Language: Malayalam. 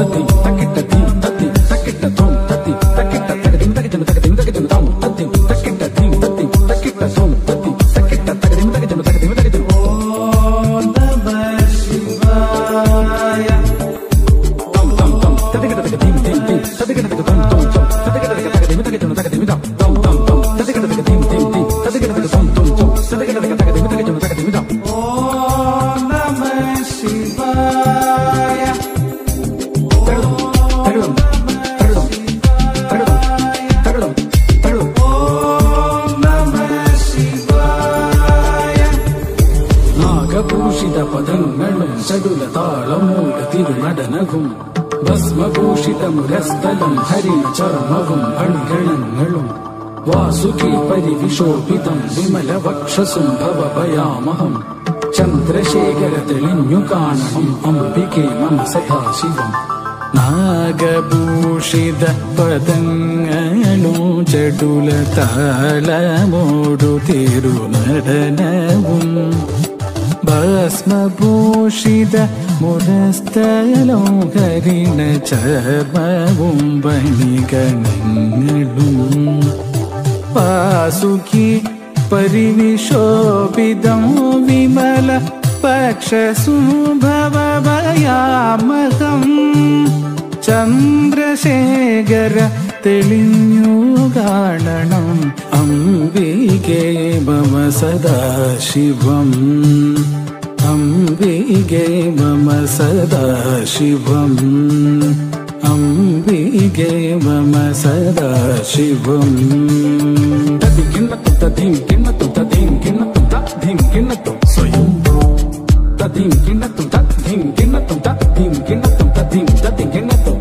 tati takita dim tati takita tom tati takita takadim takadim takadim takadim tom tati takita dim tati takita tom tati takita takadim takadim takadim takadim. Om Namah Shivaya. Tom tom tom takita takadim dim dim takita takadim tom tom takita takadim takadim takadim tom tom tom tom takita takadim dim dim takita takadim tom tom tom takita takadim takadim takadim tom. Om Namah Shivaya. പദങ്ങളും ചടുല താളമൂട തിരുനടനവും ഭസ്മഭൂഷിതമുരസ്ഥലം ഹരിണ ചർമ്മവും അണിഗണങ്ങളും വാസുകി പരിവിശോഭിതം വിമല വക്ഷസും ഭവഭയാമഹം ചന്ദ്രശേഖര തെളിഞ്ഞു കാണണം അംബികെ മമ സദാശിവം. നാഗഭൂഷിത പദങ്ങളും ചടുല താളമൂടു തിരുനടനവും ഭസ്മഭൂഷിത മുരസ്ഥലം ഹരിണ ചർമ്മവും വണിഗണങ്ങളും വാസുകി പരിവിശോഭിതം വിമല പക്ഷസുഭവഭയാമഹം ചന്ദ്രശേഖര തെളിഞ്ഞു കാണണം അംബികേ മമ സദാശിവം. അംബികേ മമ സദാശിവം. അംബികേ മമ സദാശിവം. തതി കിണ്ണത്തു തതിം കിണ്ണത്തു തതിം കിണ്ണത്തു തതിം കിണ്ണത്തു സ്വയം തതിം കിണ്ണത്തു തതിം കിണ്ണത്തു തതിം കിണ്ണത്തു തതിം തതിം കിണ്ണത്തു.